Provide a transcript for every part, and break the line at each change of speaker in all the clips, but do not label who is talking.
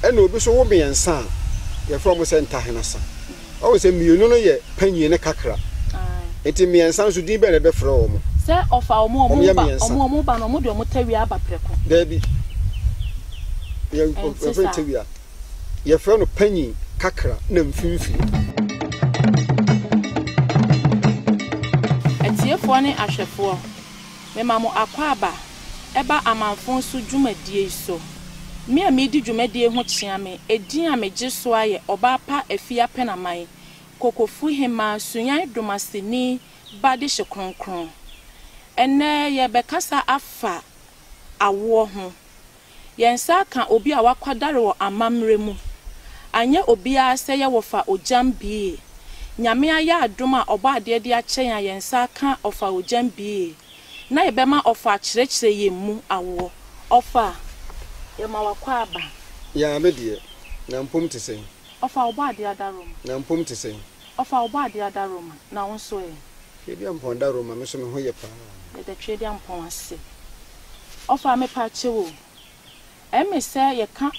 ɛna obi so wo miensa ye from say ntahenasa o say mienu no ye panyi ne kakra enti miensa so din be na be frɛ wo mo
se ofa omo ba no mo de omo tawia aba preko
dabi ye frɛ tawia ye frɛ no panyi kakra na mfimfini
etiefo ne ahwefo me mamo akwa aba eba amanfonso dwumadie so me a medi dwumadie ho kyea me edin a megye so aye oba pa afia penaman kokofu hema sunyan domaseni bade hye kronkron ene ye bekasa afa awo ho yensa ka obi a wakwadare wo amamre mu anye obi a se ye wofa OGYAM bi nyame aya adoma oba ade de akyen a yensa ka ofa OGYAM bi na yebema ofa kyerɛkyerɛ yemu awo ofa yema wakwa aba
ya medie na mpom te sen
ofa oba ade adaroma
na mpom te sen
ofa oba ade adaroma na wonso e
hwedi ampon daroma me so me ho ye pa
de twedi ampon ase ofa me pa chewo eme se ye ka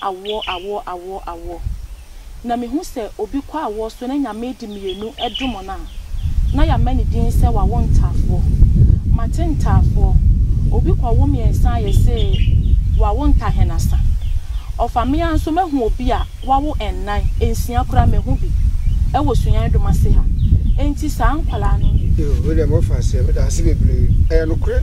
awo na me hu se obi kwa awo so na nyame di mienu edumo na ya mani din se wa wontafo matentafo obi kwa wo miensa ye se wa wontahenasa ofa me anso mehu obi a wawo ennan ensia kura mehu bi e wo sunyan domase ha enti sa ankwala no
we dem ofa se me da ase bebre no kure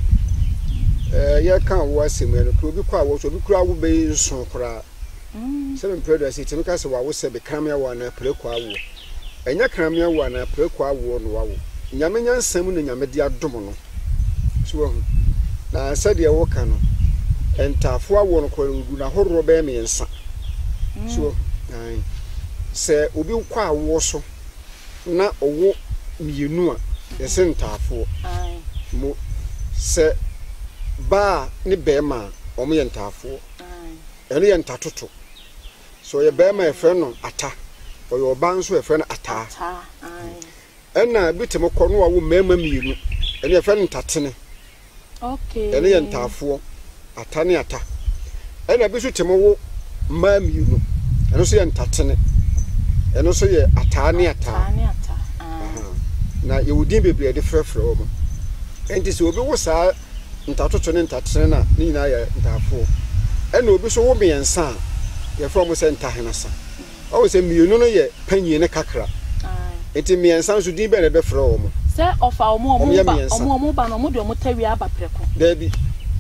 ye kan wo asem no kure obi kwa wo so obi kura wo be nso kura se me predo ase timi ka se wa wo se be kramia wa na preko awo enya kramia wa na preko awo no wawo nyame nyansam na nyame di adom no so na sade ye wo kan no entafo awo no kwara ugu na horro be me nsa so ai se obi kwa awo so na owo mienu a yese ntafo ai mo se ba ni be ma omo ye ntafo ai ene ye ntatoto so ye be ma e fre no ata o yo ba nso e fre no ata ai ena bitemo kɔ no awo mema mienu ene ye fre no ntatene
okay
ene ye ntafo ata ne ata ena bi so temo wo ma mienu eno so ye ntatene eno so ye ata ne ata na ye wudin bebre de frɛfrɛ wo mo enti se obi wo saa ntatoto ne ntatene na ne nyina ye ntafo ena obi so wo miensa ye from se ntahenasa o se mienu no ye panyi ne kakra enti miensa so din be na be frɛ wo mo
se ofa omo ba no mo de omo tawia aba preko
dabi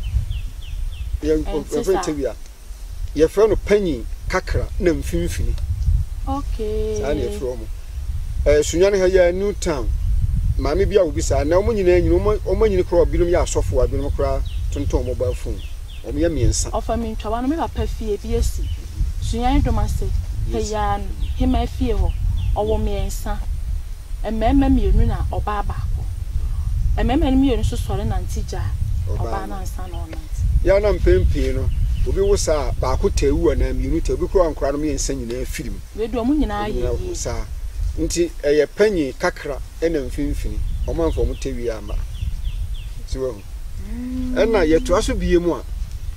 ye frɛ tawia ye frɛ no panyi kakra na mfimfini
okay
sa na ye frɛ wo mo sunyan ha ya New Town maami bia obi sa na omo nyina nyina omo nyina kro obinom ya asofo abinom kra tonton mobile phone omo ya miensa
ofa mi ntwa no me ba pa fie bi esi sunyan domase heya hema fie ho owo miensa emema mienu na oba baako emema ni mienu so sore na ntija oba na nsa na onanti
ya na mpempi no obi wo sa baako tewu na mienu te obi kro ankra no miensa nyina afirim
we do omo nyina aye
sa nti eye panyi kakra ena mfimfini omanfo mo tewi ama siwo ena yeto aso biemu a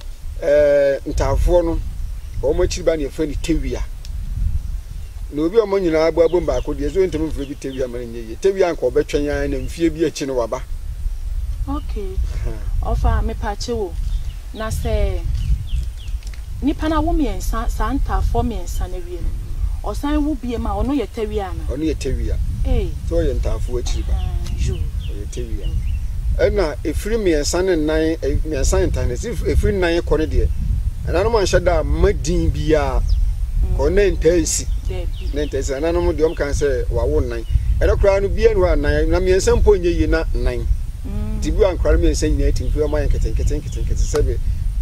ntafo no omo chiriba na yefa ni tewia na obi omo nyina abo baako de so ntemu mfre bi tewia ma nyeye tewia nka obetwen ya na mfie bi achi no waba
okay ofa me pache wo na se nipa na wo miensa sa ntafo miensa na wie osan wu biema ono ye tewia na
ono ye tewia so ye ntafo achiriba
ju
ye tewia ena efiri miensa ne nan miensa internet efiri nan ko ne de ananom anhye da madin bia ko na ntansi na ntansi ananom de om kan se wawo nan ena kra no bia no nan na miensa mpo nye yi na nan tibu ankra miensa nyina timfu ma yanketenkete sebe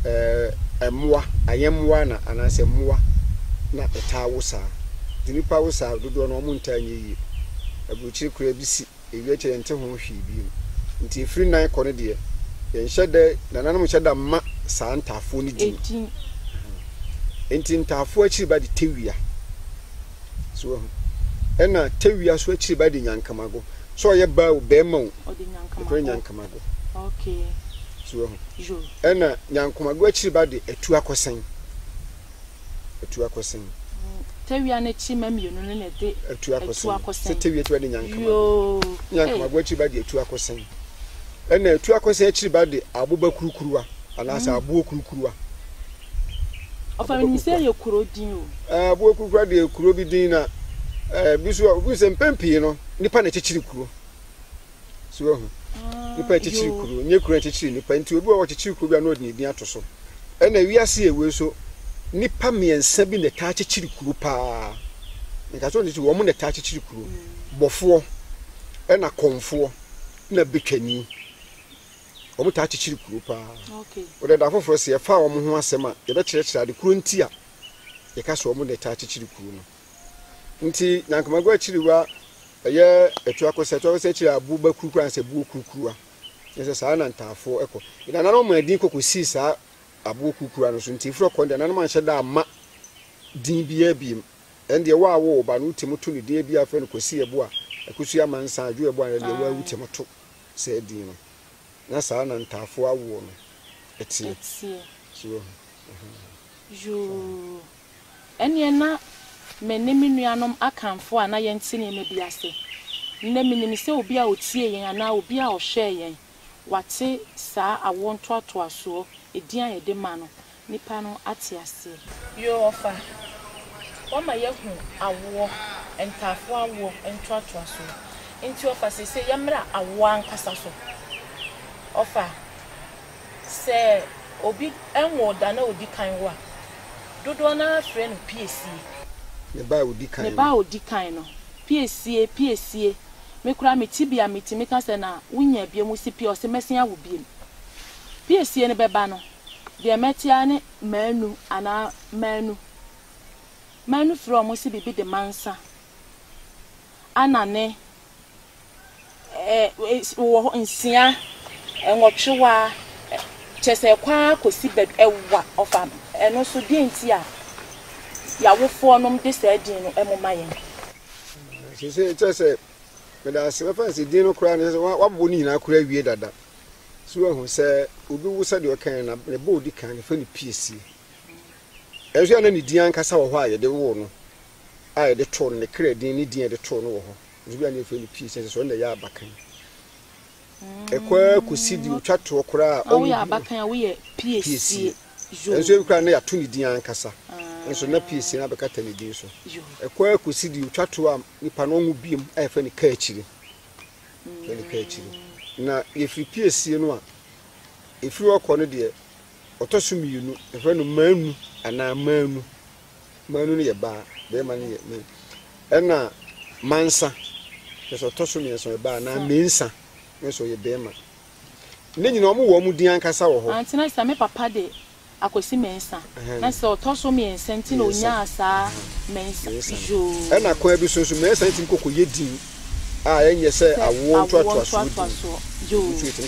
emwa ayemwa na anase mwa na etawo sa dinipa wo sa dodo no mo ntanye yi abuchi kura bisi ewie che nte ho hwi bi nti efiri nan ko ne de ye nhye na nanom hye da ma sa ntafo ni di enti ntafo achi ba de tewia so ena tewia so achi ba de nyankamago so ye ba o be ma o de nyankamago
okay
so ena nyankamago achi ba de etu akosen etu akosen
tewia na chi mamienu no na de
etu akosen tewia tu de nyankama gwachi ba de etu akosen ena etu akosen achiri ba de aboba kurukuruwa anasa abo kurukuruwa
ofa mi se ye kuro din o
abo kurukuruwa de kuro bi din na bisu se mpempi no nipa na chichiri kuro so ho nipa chichiri kuro nye kuro chichiri nipa nti obi wo chichiri kuro bia no de din atoso ena wiase ewe so nipa miensa bi na ta chichiri kuro pa nka so ndi wo mo na ta chichiri kuro bofo ena konfo na betwani omo ta chichiri kuro pa
okay
o da foforo se ye fa omo ho asema ye be kire ade kuro nti a ye ka so omo na ta chichiri kuro no nti nankamago achiriwa ye etu akose chiri abu ba kuru anse bu kuru yesa saa na ntafo eko ina na no ma din kokosi saa abu kuru no so nti fro konde na no ma hye da ama din bia biem ende wa wo ba no timuto ne din bia fa no kosi ebu a akusu amansa adwo ebu a ne wa wutimuto se din no na saa na ntafo awo no etie so
jo ene na menemi nuanom akanfo ana yentine me biase nne minimi se obi a otie yen ana obi a ohwe yen wate saa awonto atoaso edian yede ma no nipa no ate ase yo ofa wama yehu awo entafo awo ento atoaso enti ofa se yemra awo ankasa so ofa se obi enwo da na odi kan wa dodo na friend PSC
ne ba odi kan no PSC me kura me tibia me timi ka se na wunya bia mu si pia o se mesia wo bia PSC ne beba no de metia ne manu ana manu from si bibi de mansa ana ne wo nsia enwotwewa chese kwa kosi bed ewa ofam eno so de ntia ya wofo nom de sadin no emoma yen se me da se fancy din no kura ne se wabo ni na kura wie dada so ehun se obi wusa de okan na ne bo di kan fa ni PSC ehwe na ni din ankasa wo ho aye de wo no aye de to ne kra din ni din de to no wo ho obi an fa ni PSC so na ya abakan ekwa kusidi utwato kura
o ya abakan wo ye PSC
ehwe kura na ya to ni din ankasa nso na PSC na bekata ne din so ekwa kusidi utwato a nipa no nwu biem ayefa ni ka akire na efri PSC no a efri okọ no de otosumiyunu efa no manu ana manu ne ye ba be ma ne ye men ena mansa so otosumiye so ba na mensa nso ye be ma ne nyina omo wo mu din ankasa wo ho
antina sa me papa de akosi mensa na so otosumiye senti na onya asa mensa jo
ena kwa bi so mensa ntim kokko ye din a enye se awo ntoato aso
jo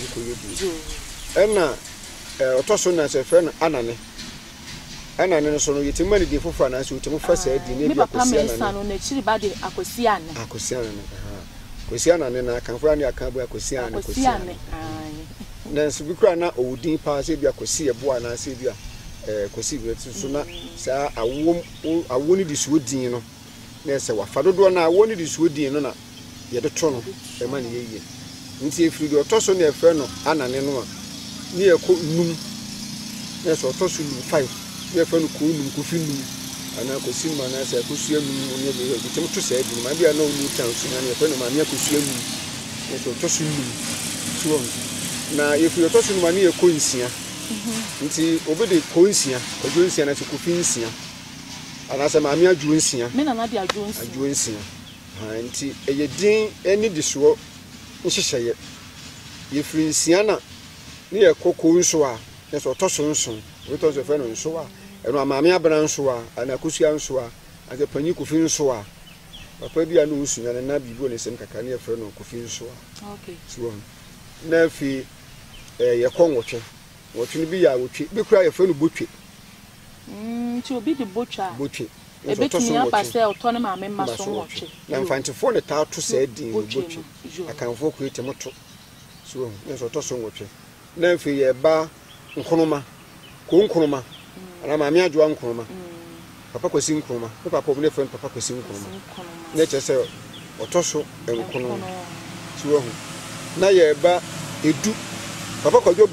ena otoso na se fe na anane no so no yetima ne di fufu na se otimu fa sa di ne bi akosi
anane no na chiri ba de akosi anane
akosi anane na Akanfo ani akan bu akosi anane na se bi kura na owudin pa se bi akosi ebo ana se bi akosi bi so na sa awo ni di so din no na se wa fa dodo na awo ni di so din no na ye de to no e ma ne ye nti efiri de otoso na efe no anane no a ni ekọ num na so otoso lu 5 na efe no ko num ko fi num ana ko sinma na se ko sua num ne be bitim to se edi ma bia na onu tan so na efe no ma me ko sua num na so otoso num so na efiri otoso num ani ekọ nsia nti obede ko nsia ojo nsia na se ko fi nsia ana se ma me adwo nsia
me na de adwo
nsia nti eye din eni de so nhyehyeye ye firi nsia na ne ye kokko nso a ne so toso nso we to so fe no nso a eno amaame abran nso a ana kusua nso a ase panyi kofi nso a papa bia no nsunya na bibo ne sem kaka ne ye fe no kofi nso a
okay
so na fi ye konwotwe wotwe bi ya wotwe bi kura ye fe no botwe
ti obi di botwa ebetumi apase oto ne maame maso nwotwe
na mfantifo ne ta to se din botwe Akanfo create moto so nso to so nwotwe na fi ye ba nkonoma ko nkonoma ana maame adwo nkonoma papa kwasi nkroma papa mo ne friend papa kwasi nkroma na che se otoso enkono ti wo hu na ye ba edu papa kwadwo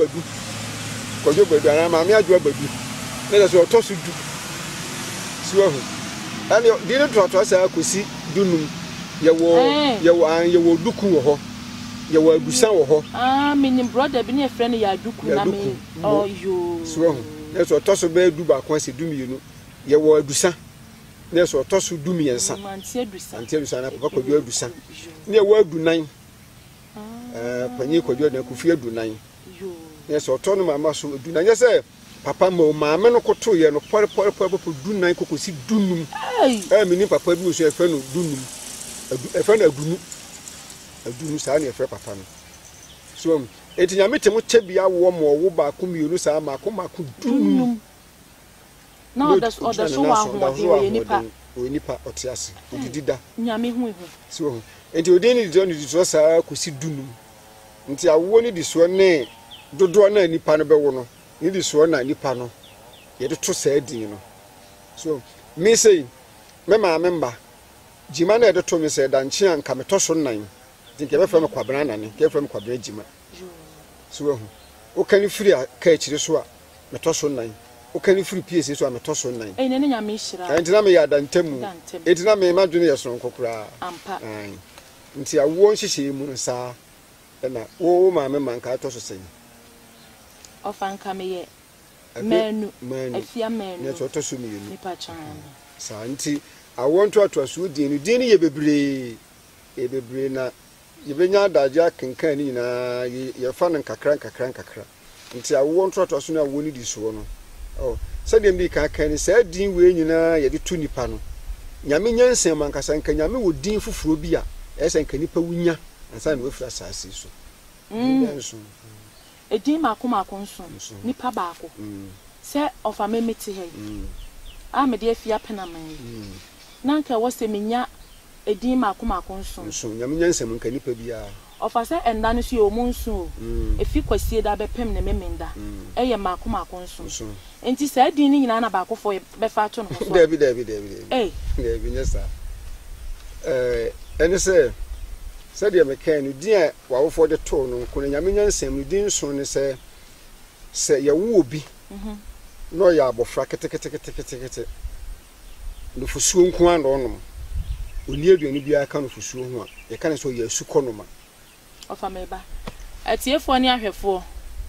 badu ana ma me adwo badu na se otoso du ti wo hu ani di ne to sa kwasi dunum ye wo duku wo ho ye wo adusan wo ho
menim brother bi ne friend ya duku na me oh yo
ti wo hu na se otoso ba edu ba kwa se dumienu ye wo adusan na so otoso dumiensa anti adusan na papa kwadwo adusan na wo adunan panyi kwadwo na kufi adunan na so otono mama so adunan ye se papa maame no koto ye no pore dunan kokosi dunum mini papa bi so efe no dunum efe na adunu sa na efe papa no so etinya metemu chebia wo wo ba ko mienu sa ma ko dunum
na oda so wa ho we nipa otiase odidida nyame hu
so enti odeni di so sa kosi dunum nti awo ni di so ne dodo na nipa no bewo no ni di so na nipa no ye de to sa adin no so me say me ma memba jima na de to me say danche anka me to so nan tinke be fa me kwabra na ne ke fa me kwabra jima so hu o kan firi ka akire so a me to so nan o kan firi piece so a me to so nan
ne nya me hira
enti na me ya dantamu enti na me madwene ye so nkokura
ampa
nti awo nhihye mu no sa na wo ma me man ka to so sen
ofanka me ye menu afia menu
ne to so mi yenu
nipa chan
sa nti awo nto aso din ye bebre na ye benya daja kenkan ni na ye fa no kakran nti awo nto aso na awo ni di so no se dem bi ka kan se din we nyina ye de tu nipa no nyame nyansen man kasa nka nyame wo din fufuro bi a ese nka nipa wunya ansa na wafura asase so
edin mako nso nipa baako se ofa memeti he a me de afia penaman na nka wo se menya edin mako nso
nyame nyansen nka nipa bi a
ofa se enda no so ye omunso efi kwasie da bepem ne memenda eye mako nso enti se edin ni nyina na baako fo be fa to no so
David David nyesa ene se de me kan no din a wawo fo de to no ko nyame nyansam no din so ne se ye wo obi no ya abofra kete no fusuo nko an no oni aduane bia ka no fusuo ho a ye kan so ye asuko no ma
ofa meba atiefo ni ahwefo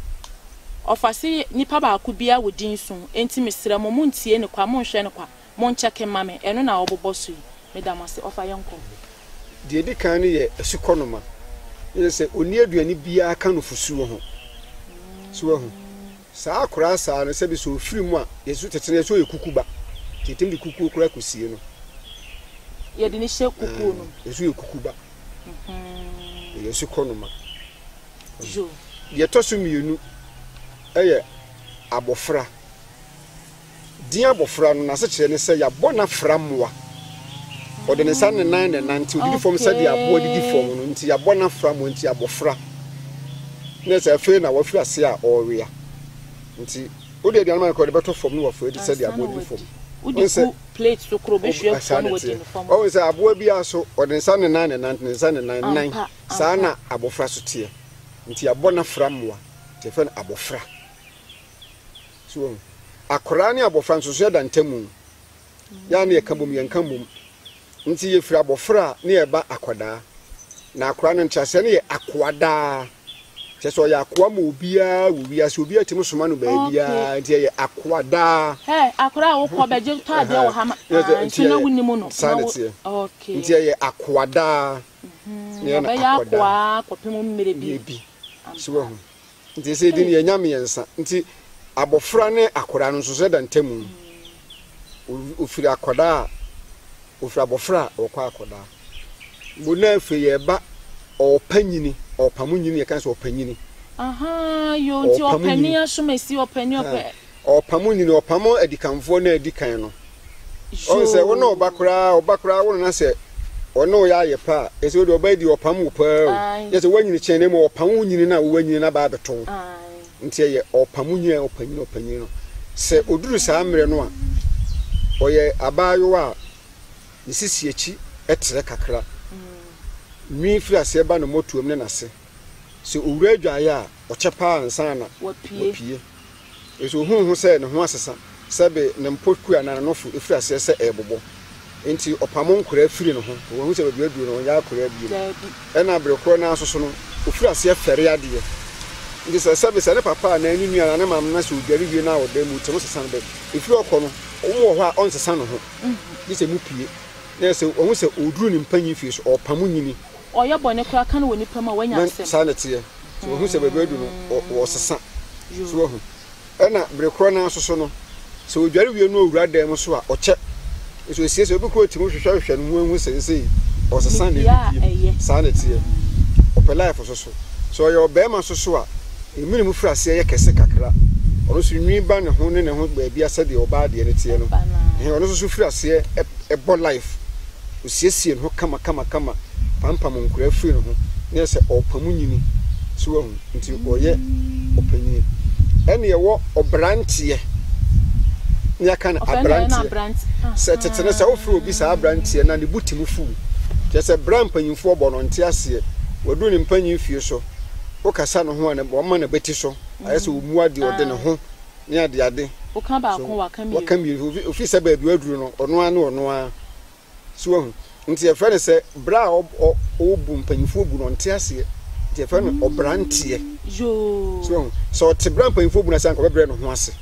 ofa se nipa ba ku bia wo din so enti mesira mo muntie ne kwa mo nhwe ne kwa mo ncheke mame eno na obobo so medamase ofa yenko
de di kan ye asuko no ma ye se oni aduane bia ka no fusuo ho so ho sa akura sa no se bi so ofiri mu a yesu tetene so ye kukuba tetem di kuku kura kusie no
ye de ni hye kuku no
yesu ye kukuba yesu konoma
jo
ye tosu mienu eye abofra din abofra no na se kire ne se ya bona framwa ode ne san ne nan ne nanti odidi fom se dia bo odidi fom no nti ya bona framwa nti abofra ne se fe na wafira se a owea nti ode dia na ko de beto fom no wafira di se dia bo odidi fom
udi plate so kro be hwe fom no wodi fom
o se abo bia so ode ne san ne nan ne nanti ne san ne nan sana abofra so tie nti ya bona framwa te fe abofra so akora ne abofra nso so da ntamu ya ne yakabom yankambom nti ye fira abofra ne ye ba akoda na akora ne nchase ne ye akwada se so ya akwa ma obia wobia se obia timo soma no ba bia nti ye akwada
akora wo ko beje ta de wo hama nti na wunimu no okay
nti ye akwada
ne na akwa kopemu mmere bi
so ho nti se di ne nyame yensa nti abofra ne akora no so da ntamu ofiri akoda ofiri abofra okwa akoda bona afi ye ba opanyini opamunyini ye kan so opanyini
yo nti opani asomesi opani
opamunyini opamo adikanfo na adikan no o se wo no obakra wo na se ono ya ye pa ese wo de obadi opamu pa ye se wanyini chene mo opamu nyini na wo wanyini na ba beton nti ye opamunyini opanyini no se oduru sa amre no a oye abayo ne sisi echi etre kakra nwi fi ase ba no motuom ne nase se owura adwaye a ochepa ansa na wapie eso hu se ne ho asesa sebe ne mpoku anana no fu efiri ase se ebobo enti opamo nkora afiri ne ho wo hu se be adu no ya akora bi ena abrekro na asoso no ofiri ase fere ade ndi se sebe se ne papa na anu nua na mam na se odware wie na oda mu temo sesa be efiri okọ no omo ho a onsesa no ho ndi se mu pie na se ohu se oduru ni mpanyi fi so opamo nyini
oya bone kura kan woni pama wanya asem
sanete so ohu se be adu no wo sesa so ohu ena brekro na asoso no so odware wie no owura dem so a oche so sie obi ko timu hwehwehwe no hu sensei o sesa na sanete ope life so yo be ma so a emini mu frase ye kese kakra ono so nwi ba ne ho ne ho ba bia se de oba de ne tie no ono so frase e bo life o siesie no kama pampam nkura free no ho ne se opamu nyini so hu nti oye opani ene ye wo obrantie ne aka na abrantie se tetene se wo free obi sa abrantie na ne butimu fu je se bran panyimfo obo no nte ase wadu ne mpanyimfie so o kasa no ho na bo ma na beti so ayese wo mu ade ode ne ho ne ade
o kan ba kon
wakami ofi se ba bi aduru no ono a so hu nti e fere se bra o bu mpanyimfo bu no nte ase nti e fere no obrantie
jo
so te bra mpanyimfo bu na san ko bebre no ho ase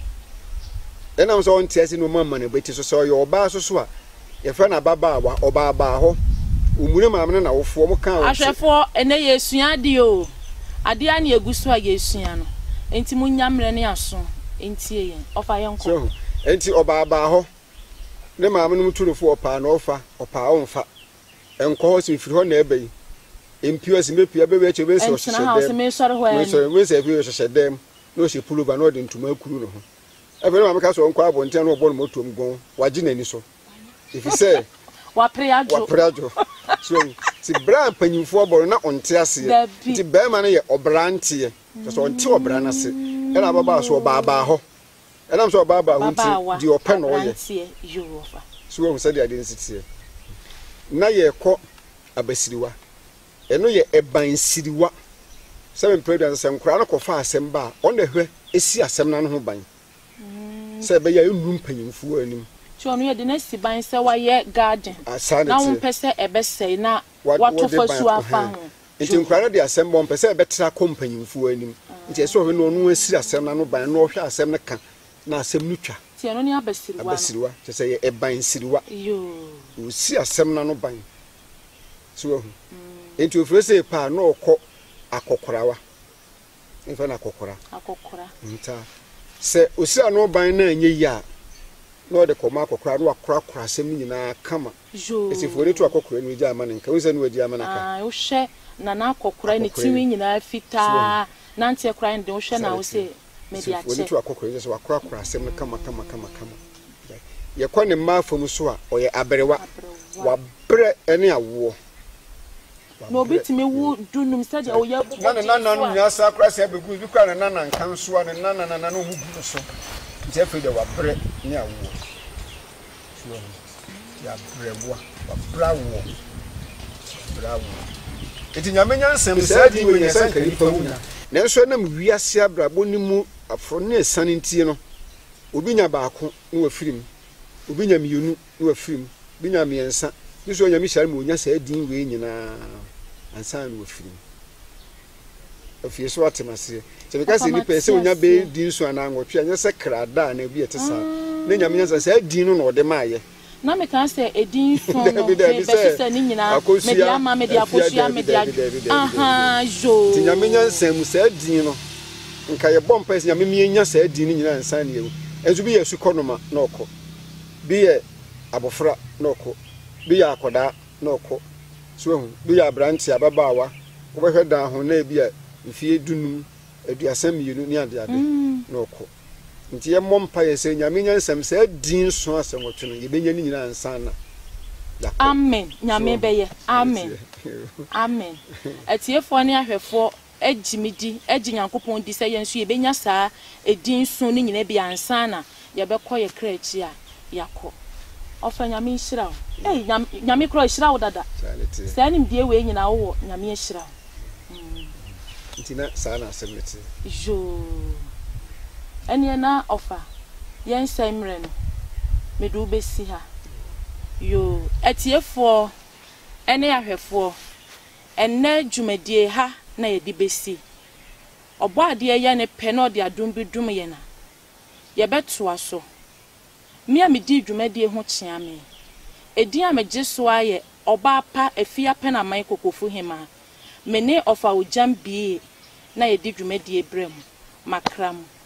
enam so nte ase no ma na beti so yo oba so a e fere na baba wa oba ba ho umure maamne na wofo mo kan
ahwefo ene yesua ade o ade a na eguso a yesua no enti munyamre ne aso enti yen ofa yenko
so enti oba ba ho ne maamne muturofo opa na ofa onfa enko ho simfiri ho na ebai empio simepia bebe chebe so
so me sore ho en
so we se fi so dem no se pulova no de ntuma akuru no ho ebe na mameka so onko abonten no obo no motom gon waji nani so if you say wapreajo so ti bra panyimfo obo na onte ase ti be ma no ye obrantie so onte obra na se era baba so baba ho era so baba ho ti di ope no ye so we say the identity na ye ko abasiriwa eno ye eban siriwa seven president sem kra no ko fa asem ba on the hwe esi asem na no ho ban se be ya enu panyimfo anim
so no ye de na si ban se wa ye garden na won pese ebesei na wato fasu afa ho
nti nkra no de asem bon pese ebetra kompanyimfo anim nti eso hwe no no asiri asem na no ban no hwe asem ne ka na asem no twa
ti eno ni abasiriwa
te se ye eban siriwa
yo
o si asem na no ban so enti ofrese pa no okọ akokorawa nfa na akokora nta se osi ano ban na anye ya no de koma akokora no akora asem nyina kama esifo ni to akokora ni gya amane nka wonse ni wadi amane ka
wo hye na akokora ni tiwi nyina fita na nte akora ndi wo hye na wo se media che
wo ni to akokora so akora asem kama ye kwa ne mafom so a oye aberewa wa bre ene awo
no bitimi wu dunum said o ya bu
na nya sa akora se abegu bi kwa na nkan so na na no mu bu so nti afi de wa bre ne awo ya brewa wa brawo eti nyamenya nsem se di we nyesa nkari pamunya nanso na mwiase abrabo ni mu afro ne esane ntie no obi nya baako no wa firim obi nya miyonu no wa firim bi nya miensa niso nya mi share mu nya sa din we nyina ansa no wa firim afie so atemase se beka se ni pese onya be din so ana nwotwe anya se krada na bi etesa ne nya miensa sa din no no de maaye
na me kan se edin so no be se ni nyina media akosua media aha jo
ti nya menya nsem sa din no nka ye bom pese nya menya sa din ni nyina ansa ne yewu enzu bi yesu konoma na okọ bi ye abofra na okọ bi ya akoda na okọ so hu bi ya branch ababawa wo behwe dan ho na bi ya ifie dunum aduasam yenu ni ade na okọ nti ye mompa ye se nyame nyansam se din so asem wotwe no ye benya ni nyina ansa na
amen nyame beye amen amen atiefo ne ahwefo ejimidi ejinyankopon di se yensu ye benya saa edin so ni nyina bi ansa na ye bekọ ye krachi a yakọ Ofa nyame nhyira wo. Nyame kro nhyira wo dada. Sa nim die we nyina wo nyame nhyira wo.
Ntina sa na asɛmete.
Jo. Ene na ofa. Yen semre no. Me do besi ha. Yo, etiefo ene ahwefo. Enne dwumadie ha na ye di besi. Obo ade ye ne pe na ode adom bidum ye na. Ye beto aso. Me a me di dwumadie ho kyea me. Edi a me giso aye oba pa afia pe na man kokofu hema. Me ne OFA OGYAM bi na ye di dwumadie brem makram.